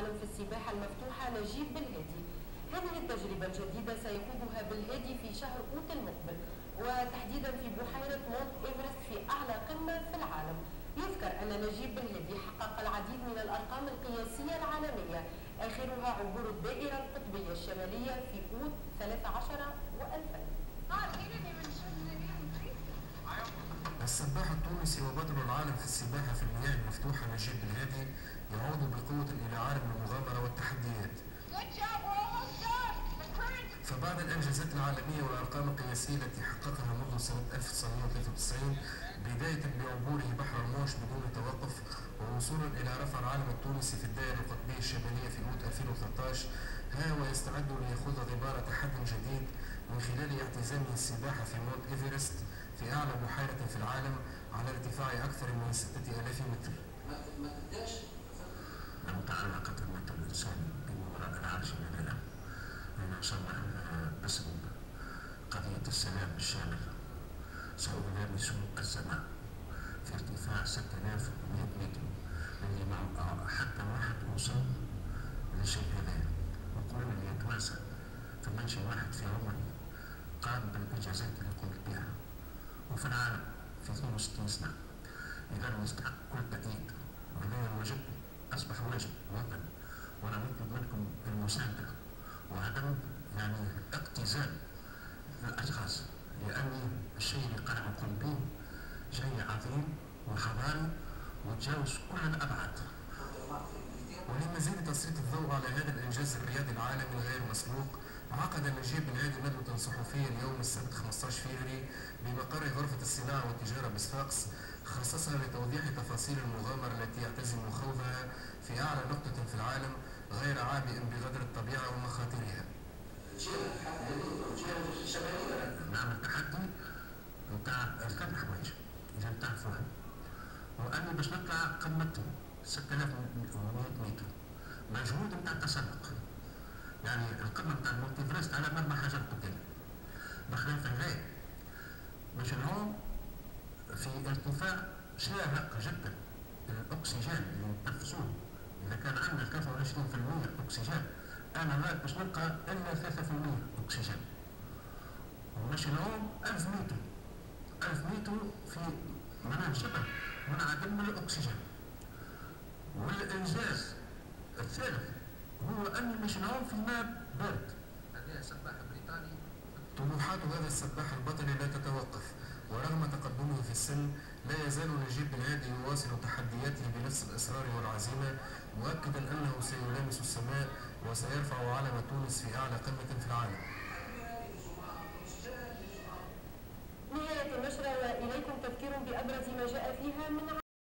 العالم في السباحة المفتوحة نجيب بالهادي. هذه التجربة الجديدة سيخوضها بالهادي في شهر أوت المقبل، وتحديدا في بحيرة مونت إيفرست في أعلى قمة في العالم. يذكر أن نجيب بالهدي حقق العديد من الأرقام القياسية العالمية، آخرها عبور الدائرة القطبية الشمالية في أوت 13 و2000. السباح التونسي وبطل العالم في السباحة في المياه المفتوحة نجيب بالهدي يعود بقوة إلى عالم المغامرة والتحديات. فبعد الإنجازات العالمية والأرقام القياسية التي حققها منذ سنة 1993 بداية بعبوره بحر الموش بدون توقف ووصولا إلى رفع العالم التونسي في الدائرة القطبية الشمالية في أوت 2013، ها ويستعد ليخوض غبار تحدي جديد من خلال اعتزامه السباحة في مونت إيفرست في أعلى بحيرة في العالم على ارتفاع أكثر من 6000 متر. لو تعلقت همة الإنسان بوراء العرش من العلم لنصنع باسم قضية السلام الشامل سألامس السماء في ارتفاع 6100 متر اللي مع حتى واحد وصل لشيء هذا وكل اللي يتواسى فمنشي واحد في عمري قام بالإنجازات اللي قمت بها وفي العالم في 62 سنة. إذا نستحق كل تأييد وهذا واجب أصبح واجب وطني وأنا نطلب منكم المساندة وعدم اقتزام الأشخاص، لأن الشيء اللي قاعد نقوم به شيء عظيم وحضاري وتجاوز كل الأبعاد. ولمزيد تسليط الضوء على هذا الإنجاز الرياضي العالمي الغير مسبوق، عقد نجيب بالهادي ندوة صحفية اليوم السبت 15 فبراير بمقر غرفة الصناعة والتجارة بصفاقس، خصصها لتوضيح تفاصيل المغامرة التي يعتزم خوضها في أعلى نقطة في العالم غير عابئ بغدر الطبيعة ومخاطرها. نعمل تحدي نتاع ثلاث حوايج إذا تعرفوها، وأنا باش نطلع قمة 6100 متر مجهود نتاع تسلق، يعني القمة نتاع مونت إيفرست على مرمى حجر قدام بخلاف الغاية باش نعوم في ارتفاع شاهق جدا. الأكسجين اللي نتنفسوه إذا كان عندنا 23% أكسجين أنا ما باش نلقى إلا 3% أكسجين وباش نعوم 1000 متر 1000 متر في مناخ شبه منعدم من الأكسجين. والإنجاز الثالث هو أني باش نعوم في ماء بارد. هذا سباح بريطاني. طموحات هذا السباح البطل لا تتوقف، ورغم تقدمه في السن لا يزال نجيب بالهادي يواصل تحدياته بنفس الإصرار والعزيمة، مؤكدا أنه سيلامس السماء وسيرفع علم تونس في أعلى قمة في العالم. نهاية النشرة وإليكم تذكير بأبرز ما جاء فيها من